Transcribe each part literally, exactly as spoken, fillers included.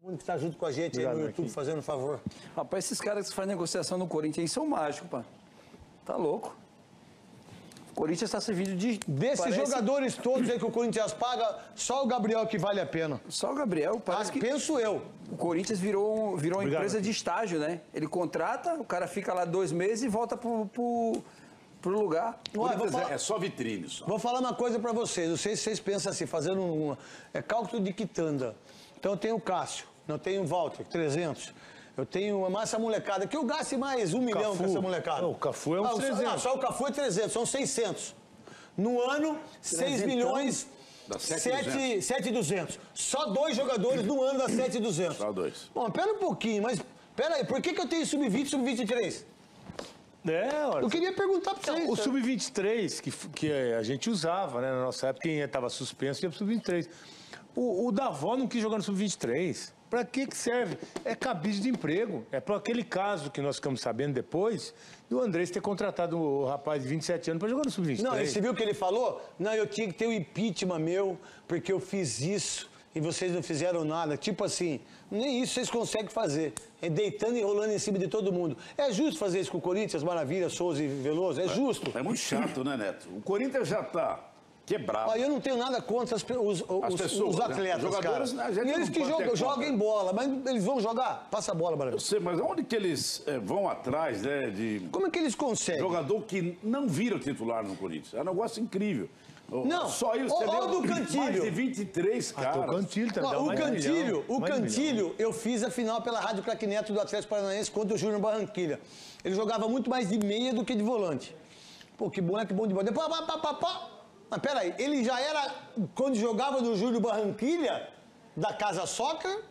que está junto com a gente aí no YouTube, aqui. Fazendo um favor. Rapaz, esses caras que fazem negociação no Corinthians aí são mágicos, pá. Tá louco. O Corinthians está servindo de... Desses parece... jogadores todos aí que o Corinthians paga, só o Gabriel que vale a pena. Só o Gabriel, parece ah, que... penso eu. O Corinthians virou, virou uma Obrigado, empresa aqui. de estágio, né? Ele contrata, o cara fica lá dois meses e volta pro... pro... pro lugar. Olha, falar, é só vitrine. Só. Vou falar uma coisa pra vocês. Não sei se vocês pensam assim, fazendo um... É cálculo de quitanda. Então eu tenho o Cássio, eu tenho o Walter, trezentos. Eu tenho uma massa molecada, que eu gaste mais um milhão com essa molecada. Não, o Cafu é uns ah, trezentos. Não, só o Cafu é trezentos, são seiscentos. No ano, seis milhões, sete mil e duzentos. Só dois jogadores no ano dá sete mil e duzentos. Só dois. Bom, pera um pouquinho, mas... Pera aí, por que, que eu tenho sub vinte e sub vinte e três? É, olha, eu queria perguntar para vocês. O sub vinte e três, que, que a gente usava, né, na nossa época, quem estava suspenso ia para o sub vinte e três. O, o Davó não quis jogar no sub vinte e três. Para que que serve? É cabide de emprego. É para aquele caso que nós ficamos sabendo depois, do Andrés ter contratado o rapaz de vinte e sete anos para jogar no sub vinte e três. Não, você viu o que ele falou? Não, eu tinha que ter o impeachment meu, porque eu fiz isso e vocês não fizeram nada. Tipo assim, nem isso vocês conseguem fazer. É deitando e rolando em cima de todo mundo. É justo fazer isso com o Corinthians, Maravilha, Souza e Veloso? É, é justo. É muito chato, né, Neto? O Corinthians já está quebrado. Ah, eu não tenho nada contra as, os, as os, pessoas, os atletas, né? Jogadores, cara. E eles que jogam, joguem bola, mas eles vão jogar? Passa a bola, Maravilha. Eu sei, mas onde que eles é, vão atrás, né, de... Como é que eles conseguem? Jogador que não vira titular no Corinthians. É um negócio incrível. Não, só isso. Olha o do Cantilho. Mais de vinte e três, cara. Ah, o Cantilho também. O Cantilho, o Cantilho, eu fiz a final pela Rádio Craque Neto do Atlético Paranaense contra o Júnior Barranquilla. Ele jogava muito mais de meia do que de volante. Pô, que boneco bom de bola. Depois, pá, pá, pá, pá. Mas peraí, ele já era, quando jogava no Júnior Barranquilla, da Casa Soccer?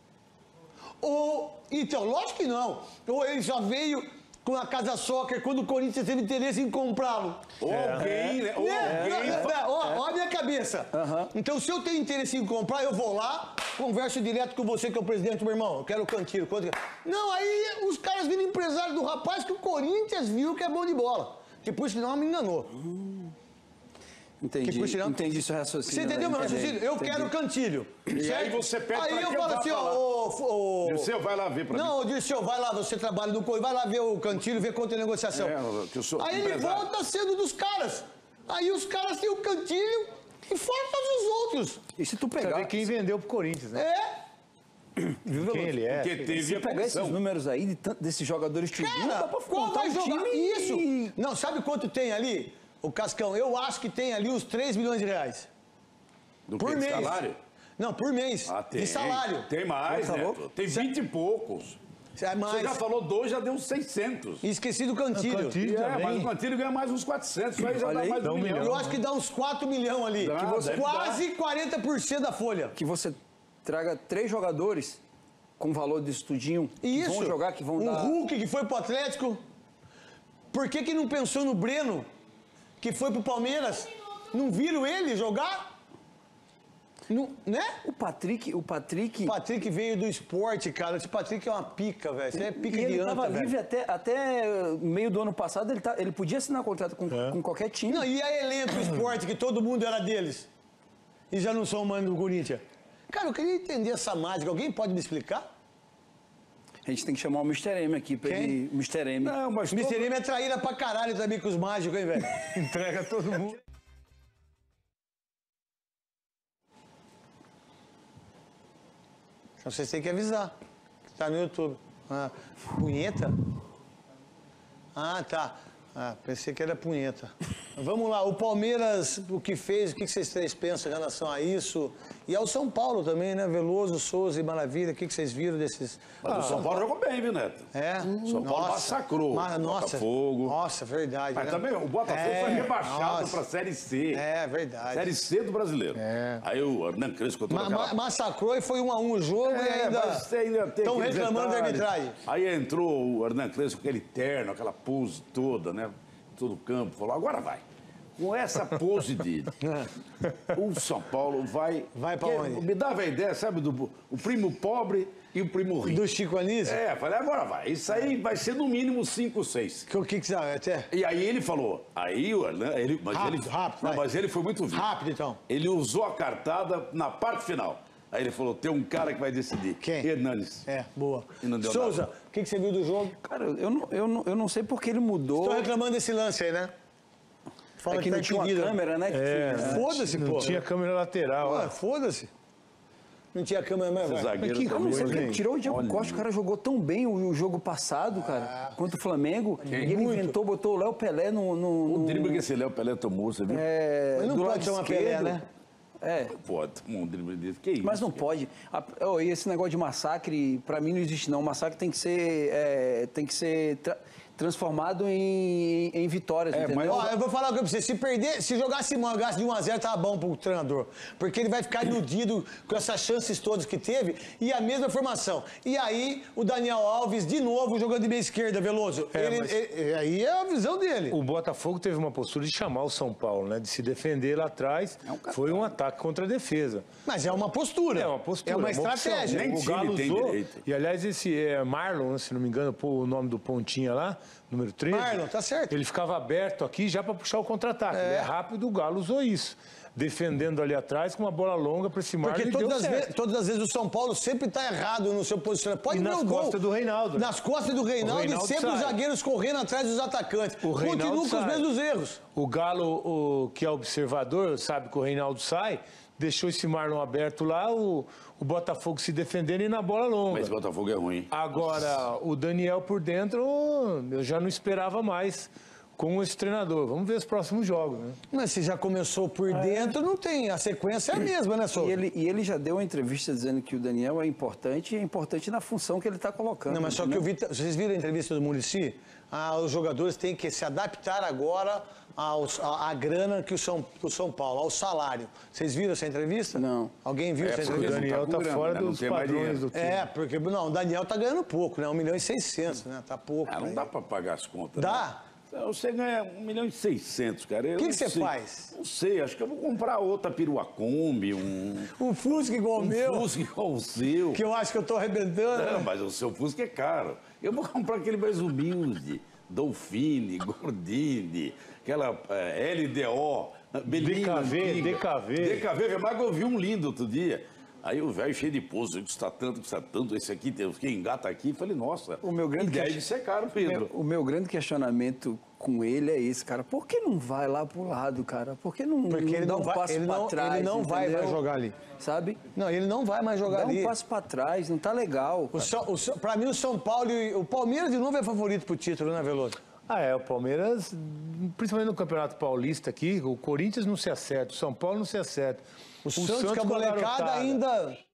Ou, então, lógico que não. Ou ele já veio com a Casa Soccer quando o Corinthians teve interesse em comprá-lo. Ou é. alguém, né? Ou é. alguém... É. É. Ó, ó a minha cabeça. Uhum. Então, se eu tenho interesse em comprar, eu vou lá, converso direto com você, que é o presidente, meu irmão. Eu quero o Cantilho. Não, aí os caras viram empresário do rapaz que o Corinthians viu que é bom de bola. Que por sinal me enganou. Hum. Entendi, que, sinal, entendi seu raciocínio. Você entendeu meu raciocínio? Eu entendi. quero o Cantilho. E certo? Aí você pede Aí eu falo assim, ó... O, o... Dirceu, vai lá ver pra não, mim. Não, Dirceu, vai lá, você trabalha no Corinthians, vai lá ver o Cantilho, ver quanto é negociação. É, que eu sou aí empresário. Ele volta sendo dos caras. Aí os caras têm o Cantilho e fora todos os outros. E se tu pegar... Sabe quem vendeu pro Corinthians, né? É. Viu quem ele é? Porque teve se pegar esses números aí, de desses jogadores que cara, dá pra qual vai jogar time... isso? Não, sabe quanto tem ali? O Cascão, eu acho que tem ali uns três milhões de reais. Do por que, mês. De salário? Não, por mês. Ah, tem. De salário. Tem mais, né? Tem vinte e poucos. É mais. Você já falou dois, já deu uns seiscentos. E esqueci do Cantilho. O Cantilho é, mas o Cantilho ganha mais uns quatrocentos. Isso aí já Olha dá aí, mais de um milhão. Eu acho que dá uns quatro milhões ali. Dá, que você, quase dar. quarenta por cento da folha. Que você traga três jogadores com valor de estudinho. Isso. Que vão jogar, que vão um dar... Hulk que foi pro Atlético. Por que que não pensou no Breno? Que foi pro Palmeiras, não viram ele jogar? Não, né? O Patrick, o Patrick... O Patrick veio do esporte, cara. Esse Patrick é uma pica, velho. Você é pica e de ele anta, tava velho. livre até, até meio do ano passado, ele, tá, ele podia assinar contrato com, é. com qualquer time. Não, e a elenco esporte, que todo mundo era deles. E já não são mano do Corinthians. Cara, eu queria entender essa mágica. Alguém pode me explicar? A gente tem que chamar o mister M aqui pra Quem? ele... mister M. Não, mas o mister todo... M é traíra pra caralho também com os mágicos, hein, velho? Entrega todo mundo. Então vocês têm que avisar. Tá no YouTube. Ah, punheta? Ah, tá. Ah, pensei que era punheta. Vamos lá, o Palmeiras, o que fez, o que vocês três pensam em relação a isso? E ao São Paulo também, né? Veloso, Souza e Maravilha, o que vocês viram desses... Mas ah, o São Paulo jogou bem, viu, Neto? É? O São Paulo massacrou Mas, o nossa, Botafogo. Nossa, verdade. Mas né? também o Botafogo é, foi rebaixado para a Série C. É, verdade. Série C do Brasileiro. É. Aí o Hernan Crespo... Ma ma massacrou e foi um a um o jogo é, e ainda estão reclamando da arbitragem. Aí entrou o Hernan Crespo com aquele terno, aquela pose toda, né? Todo o campo, falou, agora vai. Com essa pose dele, o São Paulo vai... Vai pra onde? Me dava a ideia, sabe, do o primo pobre e o primo rico. Do Chico Anísio? É, falei, agora vai. Isso aí vai ser no mínimo cinco, seis. O que que você até? E aí ele falou, aí o Hernan, ele, mas rápido, ele, rápido, não, mas ele foi muito vivo. Rápido, então. Ele usou a cartada na parte final. Aí ele falou, tem um cara que vai decidir. Quem? Hernanes. É, boa. E não deu Souza, nada. o que, que você viu do jogo? Cara, eu não, eu não, eu não sei porque ele mudou. Estou reclamando desse lance aí, né? Fala É que não tá tinha uma impedido. câmera, né? que É, tinha- Foda-se, Não pô. tinha câmera lateral. Pô, ó. foda-se. Não tinha câmera mais. Esse vai. zagueiro que também. coisa, Ele hein? tirou o Diego Olha, Costa, o cara jogou tão bem o, o jogo passado, cara, contra o Flamengo. E ele Muito. inventou, botou o Léo Pelé no. no, O no drible que esse Léo Pelé tomou, você viu? é, Mas não do pode lado chamar esquerdo. Pelé, né? É, Pô, tomou um drible desse. Que isso? mas não pode. A- ó, e esse negócio de massacre, pra mim não existe não. O massacre tem que ser, é, tem que ser tra- transformado em, em vitórias, É, entendeu? Ó, eu vou falar com você, se perder, se jogasse mangasse de um a zero, tava bom pro treinador. Porque ele vai ficar iludido com essas chances todas que teve e a mesma formação. E aí, o Daniel Alves, de novo, jogando de meia esquerda, Veloso. É, Ele- mas- ele- aí é a visão dele. O Botafogo teve uma postura de chamar o São Paulo, né? De se defender lá atrás. Foi um ataque contra a defesa. Mas é uma postura. É uma postura. É uma opção. estratégia. Nem O time Galo tem usou. direito. E aliás, esse é, Marlon, se não me engano, pô, o nome do pontinha lá, número treze. Marlon, tá certo. Ele ficava aberto aqui já para puxar o contra-ataque. Ele é rápido, o Galo usou isso. Defendendo ali atrás com uma bola longa para esse Marlon Porque e deu todas as, certo. vezes, todas as vezes o São Paulo sempre está errado no seu posicionamento. Pode E ver nas o gol. costas do Reinaldo. Nas costas do Reinaldo, O Reinaldo e sempre os sai. zagueiros correndo atrás dos atacantes. O Reinaldo Continuam com os sai. mesmos erros. O Galo, o, que é observador, sabe que o Reinaldo sai, deixou esse Marlon aberto lá, o, o Botafogo se defendendo e na bola longa. Mas o Botafogo é ruim. Agora, o Daniel por dentro, eu já não esperava mais com esse treinador. Vamos ver os próximos jogos, né? Mas se já começou por dentro, não tem. A sequência é a mesma, né, Souza? E ele, e ele já deu uma entrevista dizendo que o Daniel é importante e é importante na função que ele está colocando. Não, mas só que entendeu? eu vi. Vocês viram a entrevista do Muricy? Ah, os jogadores têm que se adaptar agora aos, à, à grana que o, São, que o São Paulo, ao salário. Vocês viram essa entrevista? Não. Alguém viu É, essa porque O entrevista? Ele não Daniel tá tá com grana, fora né? Não dos tem mais padrões dinheiro. do time. É, porque não, o Daniel tá ganhando pouco, né? um milhão e seiscentos, né? Tá pouco. Ah, não né? dá pra pagar as contas. Dá? Né? Você ganha um milhão e seiscentos, cara. O que que você faz? Não sei, acho que eu vou comprar outra perua Kombi, um, O Fusca igual o um meu, Fusca igual o seu. que eu acho que eu tô arrebentando. Não, né? mas o seu Fusca é caro. Eu vou comprar aquele mais humilde, Dolphine, Gordini, aquela eh, L D O, Belina D K V, antiga. D K V. D K V, mas eu vi um lindo outro dia. Aí o velho cheio de pouso, custa tanto, custa tanto, esse aqui, tem- que engata aqui. Falei, nossa, O meu grande ideia question- de ser caro, Pedro. O meu grande questionamento com ele é esse, cara. Por que não vai lá pro lado, cara? Por que não, Porque não ele dá não um vai- passo ele pra não- trás? ele não vai entendeu? mais jogar ali. Sabe? Não, ele não vai mais jogar Dá ali. um passo pra trás, não tá legal. O cara. São, o São- pra mim, o São Paulo e o Palmeiras de novo é favorito pro título, né, Veloso? Ah, é, o Palmeiras, principalmente no Campeonato Paulista aqui, o Corinthians não se acerta, o São Paulo não se acerta. O, Santos, com a molecada, garotada. ainda